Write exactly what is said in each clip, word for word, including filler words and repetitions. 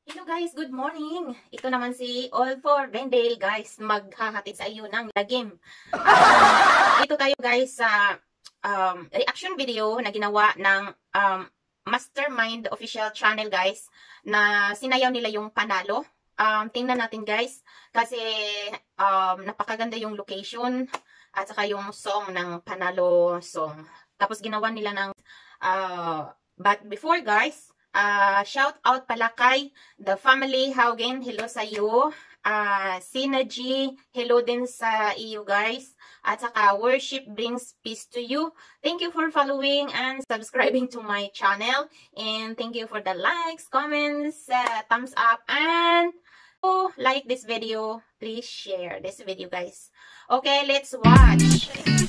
Hello guys, good morning. Ito naman si all four Vendale guys, maghahatid sa iyo ng lagim. Uh, dito tayo guys sa um, reaction video na ginawa ng um, Mastermind official channel guys, na sinayaw nila yung Panalo. Um, tingnan natin guys, kasi um, napakaganda yung location at saka yung song ng Panalo song. Tapos ginawa nila ng uh, but before guys, Uh, shout out pala kay the family Haugen, hello sa iyo. Uh, Synergy, hello din sa iyo guys. At saka worship brings peace to you. Thank you for following and subscribing to my channel. And thank you for the likes, comments, uh, thumbs up, and oh, like this video. Please share this video guys. Okay, let's watch.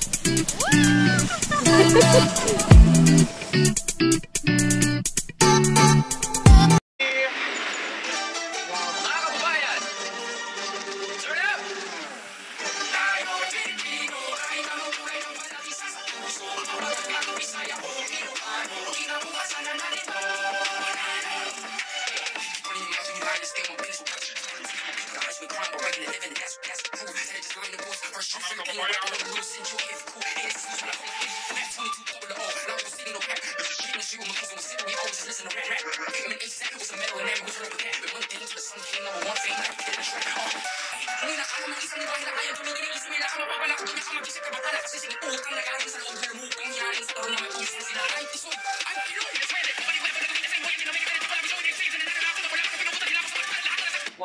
Wow.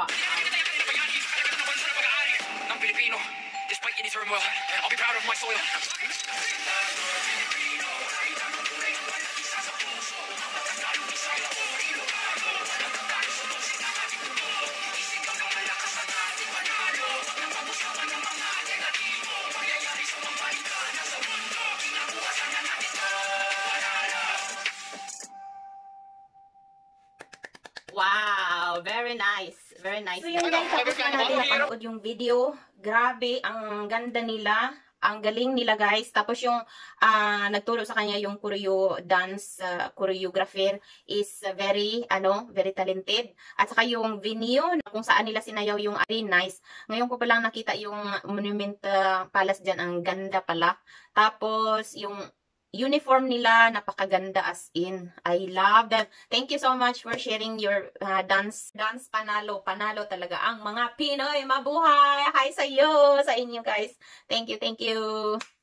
Despite any turmoil, I'll be proud of my soil. Wow, very nice. Very nice. So yun guys, tapos na natin napanood yung video. Grabe, ang ganda nila. Ang galing nila guys. Tapos yung uh, nagturo sa kanya yung choreo dance uh, choreographer is uh, very, ano, very talented. At saka yung venue kung saan nila sinayaw yung very nice. Ngayon ko palang nakita yung Monument uh, Palace dyan. Ang ganda pala. Tapos yung uniform nila, napakaganda as in. I love them. Thank you so much for sharing your uh, dance. Dance Panalo. Panalo talaga ang mga Pinoy. Mabuhay! Hi sa iyo, sa inyo guys. Thank you, thank you.